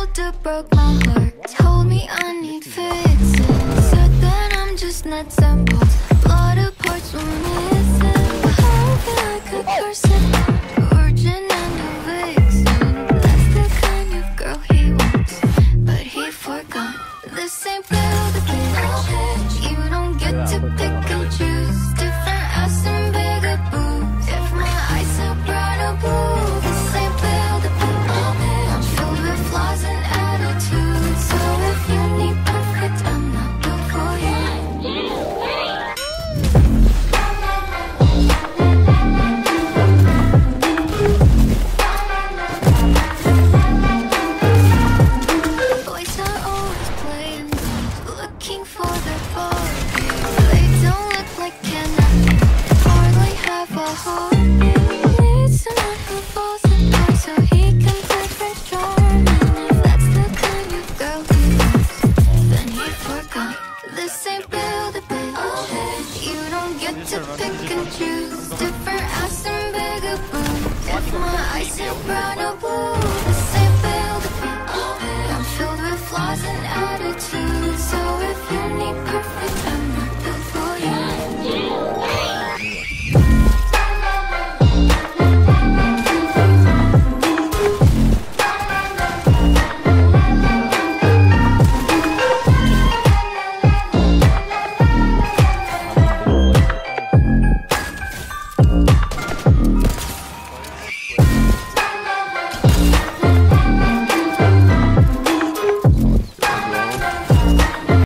shoulder broke my heart. Told me I need fixing. Said that I'm just nuts and bolts. A lot of parts were missing. How feel like a person, virgin and a vixen. That's the kind of girl he wants, but he forgot. This ain't build a bitch. You don't get to pick and choose. Different ass and bigger boobs. If my eyes are bright or blue, this ain't build a bitch. I'm filled with flaws and attitudes. So if you need perfect, I'm not built for you. Boys are always playing games, looking for their Barbie. They don't look like Ken, hardly have a heartbeat. Needs someone who falls apart so he can play Prince Charming. If that's the kind of girl he wants, then he forgot. This ain't build a bitch. You don't get to pick and choose. Different ass and bigger boobs. If my eyes are brown or blue,